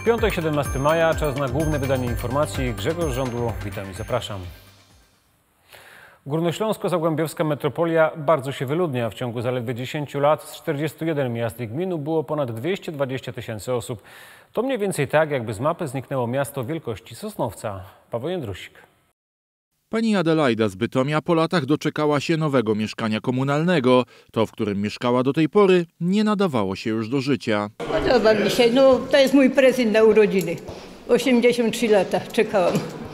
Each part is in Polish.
Piątek, 17 maja, czas na główne wydanie informacji. Grzegorz Żądło, witam i zapraszam. Górnośląsko-Zagłębiowska metropolia bardzo się wyludnia. W ciągu zaledwie 10 lat z 41 miast i gmin było ponad 220 000 osób. To mniej więcej tak, jakby z mapy zniknęło miasto wielkości Sosnowca. Paweł Jędrusik. Pani Adelaida z Bytomia po latach doczekała się nowego mieszkania komunalnego. To, w którym mieszkała do tej pory, nie nadawało się już do życia. Podoba mi się, to jest mój prezent na urodziny. 83 lata czekałam.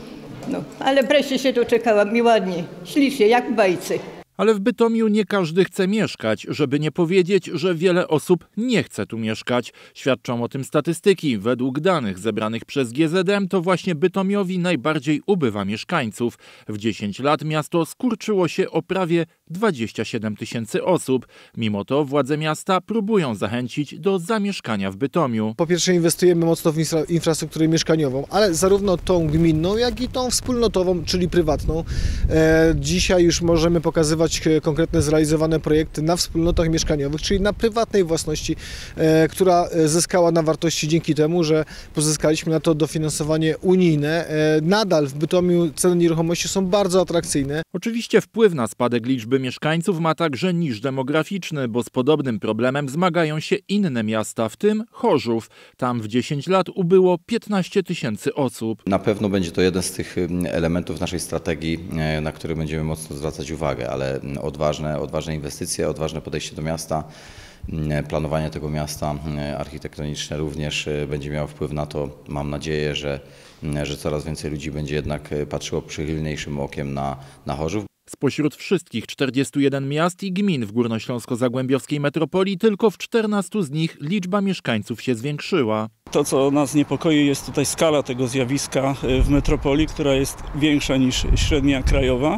Ale wreszcie się doczekałam i ładnie, ślicznie, jak w bajce. Ale w Bytomiu nie każdy chce mieszkać, żeby nie powiedzieć, że wiele osób nie chce tu mieszkać. Świadczą o tym statystyki. Według danych zebranych przez GZM to właśnie Bytomiowi najbardziej ubywa mieszkańców. W 10 lat miasto skurczyło się o prawie 27 000 osób. Mimo to władze miasta próbują zachęcić do zamieszkania w Bytomiu. Po pierwsze inwestujemy mocno w infrastrukturę mieszkaniową, ale zarówno tą gminną, jak i tą wspólnotową, czyli prywatną. Dzisiaj już możemy pokazywać konkretne zrealizowane projekty na wspólnotach mieszkaniowych, czyli na prywatnej własności, która zyskała na wartości dzięki temu, że pozyskaliśmy na to dofinansowanie unijne. Nadal w Bytomiu ceny nieruchomości są bardzo atrakcyjne. Oczywiście wpływ na spadek liczby mieszkańców ma także niż demograficzny, bo z podobnym problemem zmagają się inne miasta, w tym Chorzów. Tam w 10 lat ubyło 15 000 osób. Na pewno będzie to jeden z tych elementów naszej strategii, na który będziemy mocno zwracać uwagę, ale odważne inwestycje, odważne podejście do miasta, planowanie tego miasta architektoniczne również będzie miało wpływ na to. Mam nadzieję, że coraz więcej ludzi będzie jednak patrzyło przychylniejszym okiem na Chorzów. Spośród wszystkich 41 miast i gmin w górnośląsko-zagłębiowskiej metropolii tylko w 14 z nich liczba mieszkańców się zwiększyła. To, co nas niepokoi, jest tutaj skala tego zjawiska w metropolii, która jest większa niż średnia krajowa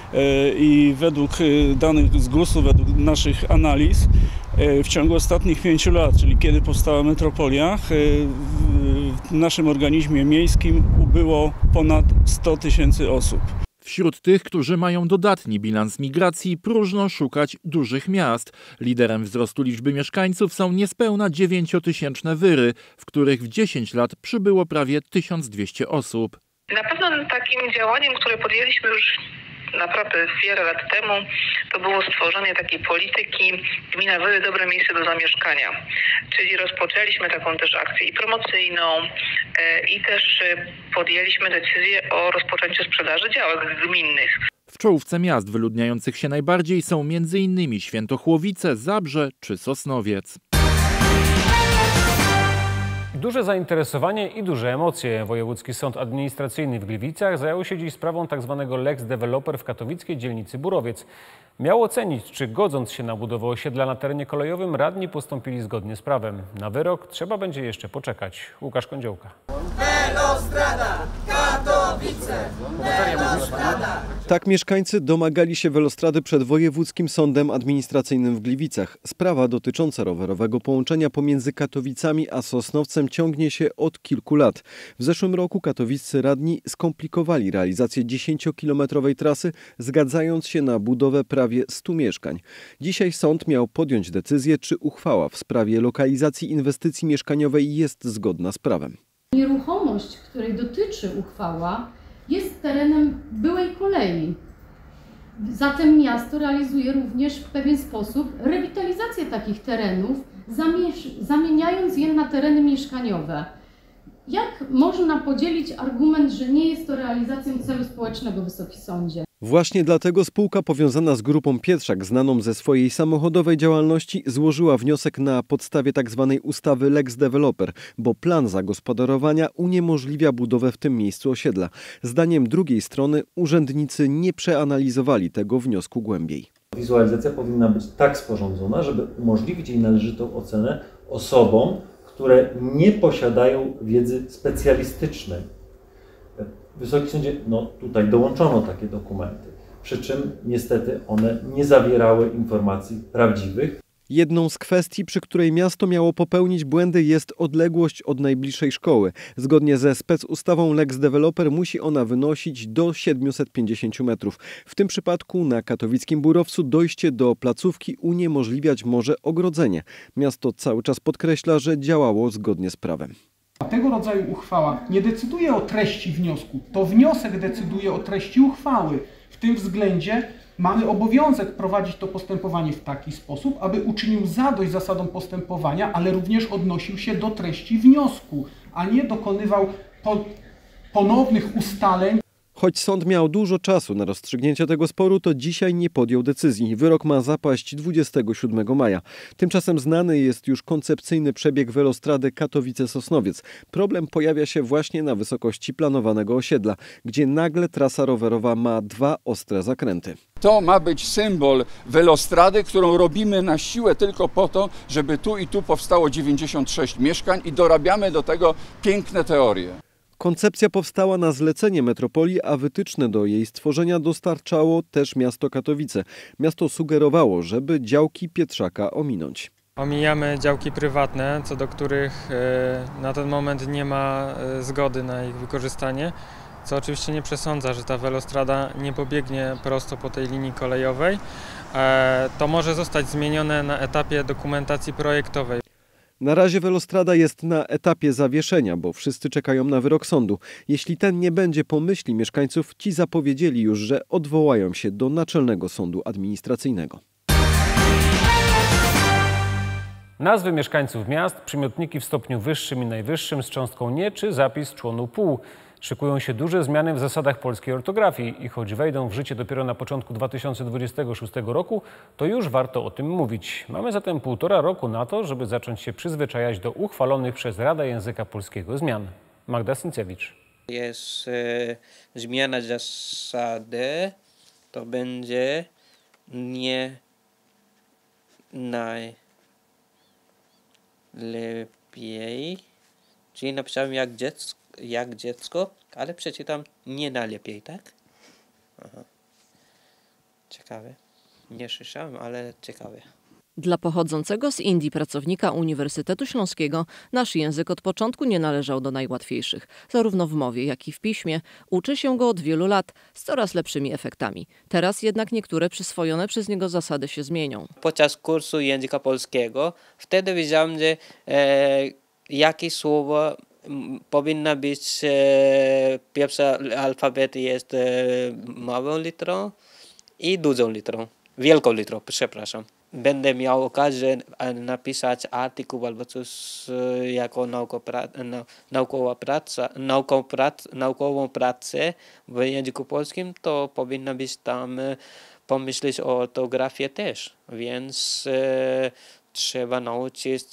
i według danych z GUS-u, według naszych analiz, w ciągu ostatnich 5 lat, czyli kiedy powstała metropolia, w naszym organizmie miejskim ubyło ponad 100 000 osób. Wśród tych, którzy mają dodatni bilans migracji, próżno szukać dużych miast. Liderem wzrostu liczby mieszkańców są niespełna 9-tysięczne Wyry, w których w 10 lat przybyło prawie 1200 osób. Na pewno takim działaniem, które podjęliśmy już naprawdę wiele lat temu, to było stworzenie takiej polityki Gmina Wyry - dobre miejsce do zamieszkania. Czyli rozpoczęliśmy taką też akcję i promocyjną i też podjęliśmy decyzję o rozpoczęciu sprzedaży działek gminnych. W czołówce miast wyludniających się najbardziej są m.in. Świętochłowice, Zabrze czy Sosnowiec. Duże zainteresowanie i duże emocje. Wojewódzki Sąd Administracyjny w Gliwicach zajął się dziś sprawą tzw. Lex Developer w katowickiej dzielnicy Burowiec. Miał ocenić, czy godząc się na budowę osiedla na terenie kolejowym, radni postąpili zgodnie z prawem. Na wyrok trzeba będzie jeszcze poczekać. Łukasz Kądziołka. Velostrada, Katowice, Velostrada. Tak mieszkańcy domagali się Velostrady przed Wojewódzkim Sądem Administracyjnym w Gliwicach. Sprawa dotycząca rowerowego połączenia pomiędzy Katowicami a Sosnowcem ciągnie się od kilku lat. W zeszłym roku katowiccy radni skomplikowali realizację 10-kilometrowej trasy, zgadzając się na budowę prawie 100 mieszkań. Dzisiaj sąd miał podjąć decyzję, czy uchwała w sprawie lokalizacji inwestycji mieszkaniowej jest zgodna z prawem. Nieruchomość, której dotyczy uchwała, jest terenem byłej kolei. Zatem miasto realizuje również w pewien sposób rewitalizację takich terenów, zamieniając je na tereny mieszkaniowe. Jak można podzielić argument, że nie jest to realizacją celu społecznego, Wysoki Sądzie? Właśnie dlatego spółka powiązana z Grupą Pietrzak, znaną ze swojej samochodowej działalności, złożyła wniosek na podstawie tzw. ustawy Lex Developer, bo plan zagospodarowania uniemożliwia budowę w tym miejscu osiedla. Zdaniem drugiej strony urzędnicy nie przeanalizowali tego wniosku głębiej. Wizualizacja powinna być tak sporządzona, żeby umożliwić jej należytą ocenę osobom, które nie posiadają wiedzy specjalistycznej. Wysoki Sądzie, tutaj dołączono takie dokumenty, przy czym niestety one nie zawierały informacji prawdziwych. Jedną z kwestii, przy której miasto miało popełnić błędy, jest odległość od najbliższej szkoły. Zgodnie ze specustawą Lex Developer musi ona wynosić do 750 metrów. W tym przypadku na katowickim Burowcu dojście do placówki uniemożliwiać może ogrodzenie. Miasto cały czas podkreśla, że działało zgodnie z prawem. Tego rodzaju uchwała nie decyduje o treści wniosku, to wniosek decyduje o treści uchwały. W tym względzie mamy obowiązek prowadzić to postępowanie w taki sposób, aby uczynił zadość zasadom postępowania, ale również odnosił się do treści wniosku, a nie dokonywał ponownych ustaleń. Choć sąd miał dużo czasu na rozstrzygnięcie tego sporu, to dzisiaj nie podjął decyzji. Wyrok ma zapaść 27 maja. Tymczasem znany jest już koncepcyjny przebieg welostrady Katowice-Sosnowiec. Problem pojawia się właśnie na wysokości planowanego osiedla, gdzie nagle trasa rowerowa ma 2 ostre zakręty. To ma być symbol welostrady, którą robimy na siłę tylko po to, żeby tu i tu powstało 96 mieszkań i dorabiamy do tego piękne teorie. Koncepcja powstała na zlecenie metropolii, a wytyczne do jej stworzenia dostarczało też miasto Katowice. Miasto sugerowało, żeby działki Pietrzaka ominąć. Omijamy działki prywatne, co do których na ten moment nie ma zgody na ich wykorzystanie, co oczywiście nie przesądza, że ta welostrada nie pobiegnie prosto po tej linii kolejowej. To może zostać zmienione na etapie dokumentacji projektowej. Na razie welostrada jest na etapie zawieszenia, bo wszyscy czekają na wyrok sądu. Jeśli ten nie będzie po myśli mieszkańców, ci zapowiedzieli już, że odwołają się do Naczelnego Sądu Administracyjnego. Nazwy mieszkańców miast, przymiotniki w stopniu wyższym i najwyższym z cząstką nie czy zapis członu pół. Szykują się duże zmiany w zasadach polskiej ortografii i choć wejdą w życie dopiero na początku 2026 roku, to już warto o tym mówić. Mamy zatem 1,5 roku na to, żeby zacząć się przyzwyczajać do uchwalonych przez Radę Języka Polskiego zmian. Magda Syncewicz. Jest zmiana zasady, to będzie nie najlepiej, czyli napisałem jak dziecko, ale przeczytam nie najlepiej, tak? Aha. Ciekawe. Nie słyszałem, ale ciekawe. Dla pochodzącego z Indii pracownika Uniwersytetu Śląskiego nasz język od początku nie należał do najłatwiejszych. Zarówno w mowie, jak i w piśmie. Uczy się go od wielu lat z coraz lepszymi efektami. Teraz jednak niektóre przyswojone przez niego zasady się zmienią. Podczas kursu języka polskiego wtedy wiedziałem, że jakie słowo powinna być, pierwszy alfabet jest małą literą i dużą literą, wielką literą, przepraszam. Będę miał okazję napisać artykuł albo coś jako naukową pracę w języku polskim, to powinno być tam pomyśleć o ortografii też, więc trzeba nauczyć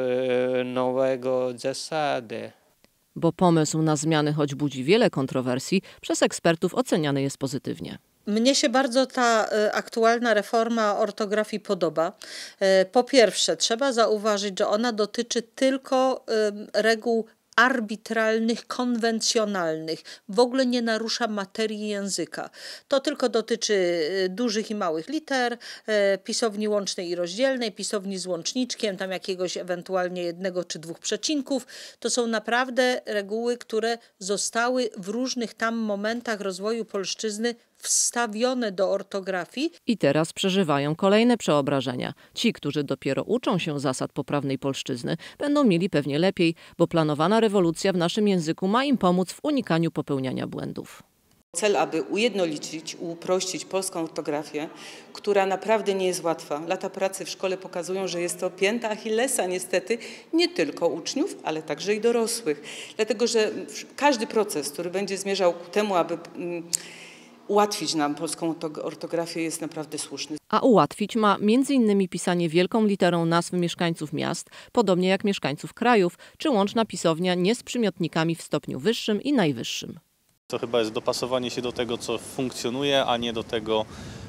nowego zasady. Bo pomysł na zmiany, choć budzi wiele kontrowersji, przez ekspertów oceniany jest pozytywnie. Mnie się bardzo ta aktualna reforma ortografii podoba. Po pierwsze, trzeba zauważyć, że ona dotyczy tylko reguł arbitralnych, konwencjonalnych. W ogóle nie narusza materii języka. To tylko dotyczy dużych i małych liter, pisowni łącznej i rozdzielnej, pisowni z łączniczkiem, tam jakiegoś ewentualnie 1 czy 2 przecinków. To są naprawdę reguły, które zostały w różnych tam momentach rozwoju polszczyzny wstawione do ortografii. I teraz przeżywają kolejne przeobrażenia. Ci, którzy dopiero uczą się zasad poprawnej polszczyzny, będą mieli pewnie lepiej, bo planowana rewolucja w naszym języku ma im pomóc w unikaniu popełniania błędów. Cel, aby ujednolicić, uprościć polską ortografię, która naprawdę nie jest łatwa. Lata pracy w szkole pokazują, że jest to pięta Achillesa niestety nie tylko uczniów, ale także i dorosłych. Dlatego, że każdy proces, który będzie zmierzał ku temu, aby ułatwić nam polską ortografię, jest naprawdę słuszny. A ułatwić ma m.in. pisanie wielką literą nazw mieszkańców miast, podobnie jak mieszkańców krajów, czy łączna pisownia nie z przymiotnikami w stopniu wyższym i najwyższym. To chyba jest dopasowanie się do tego, co funkcjonuje, a nie do tego,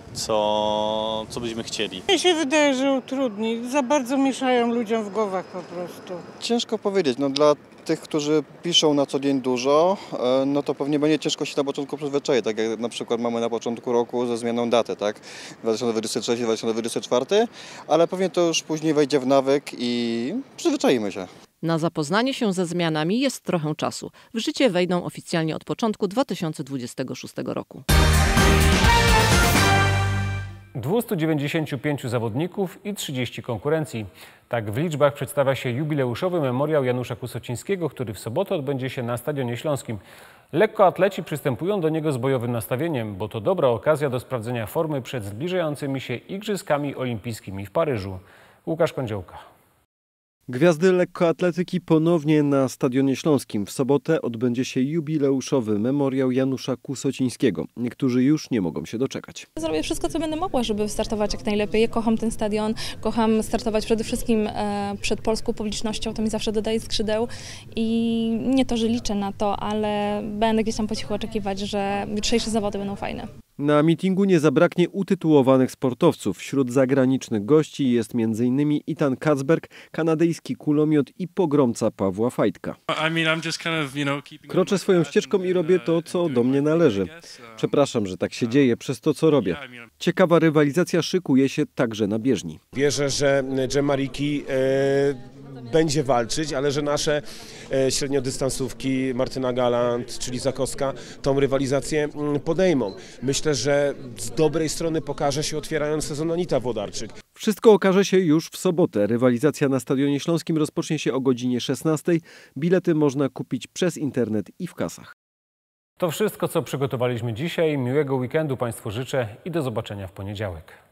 co byśmy chcieli. Mnie się wydaje, że utrudni. Za bardzo mieszają ludziom w głowach po prostu. Ciężko powiedzieć. No, dla tych, którzy piszą na co dzień dużo, no to pewnie będzie ciężko się na początku przyzwyczaić, tak jak na przykład mamy na początku roku ze zmianą daty, tak? 2023, 2024, ale pewnie to już później wejdzie w nawyk i przyzwyczaimy się. Na zapoznanie się ze zmianami jest trochę czasu. W życie wejdą oficjalnie od początku 2026 roku. 295 zawodników i 30 konkurencji. Tak w liczbach przedstawia się jubileuszowy memoriał Janusza Kusocińskiego, który w sobotę odbędzie się na Stadionie Śląskim. Lekkoatleci przystępują do niego z bojowym nastawieniem, bo to dobra okazja do sprawdzenia formy przed zbliżającymi się Igrzyskami Olimpijskimi w Paryżu. Łukasz Kądziołka. Gwiazdy lekkoatletyki ponownie na Stadionie Śląskim. W sobotę odbędzie się jubileuszowy memoriał Janusza Kusocińskiego. Niektórzy już nie mogą się doczekać. Zrobię wszystko, co będę mogła, żeby wystartować jak najlepiej. Ja kocham ten stadion, kocham startować przede wszystkim przed polską publicznością, to mi zawsze dodaje skrzydeł i nie to, że liczę na to, ale będę gdzieś tam po cichu oczekiwać, że jutrzejsze zawody będą fajne. Na mitingu nie zabraknie utytułowanych sportowców. Wśród zagranicznych gości jest m.in. Ethan Kacberg, kanadyjski kulomiot i pogromca Pawła Fajtka. Kroczę swoją ścieżką i robię to, co do mnie należy. Przepraszam, że tak się dzieje przez to, co robię. Ciekawa rywalizacja szykuje się także na bieżni. Wierzę, że Dżemariki będzie walczyć, ale że nasze średniodystansówki, Martyna Galant czy Liza Kostka tą rywalizację podejmą. Myślę, że z dobrej strony pokaże się otwierając sezon Anita Włodarczyk. Wszystko okaże się już w sobotę. Rywalizacja na Stadionie Śląskim rozpocznie się o godzinie 16. Bilety można kupić przez internet i w kasach. To wszystko, co przygotowaliśmy dzisiaj. Miłego weekendu Państwu życzę i do zobaczenia w poniedziałek.